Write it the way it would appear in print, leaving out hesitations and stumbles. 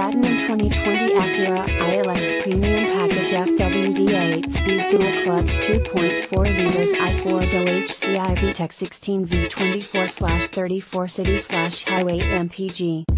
Latin in 2020 Acura ILX Premium Package FWD 8-speed dual clutch 2.4 liters i4 DO HCI VTEC 16 V24/34 city/highway MPG.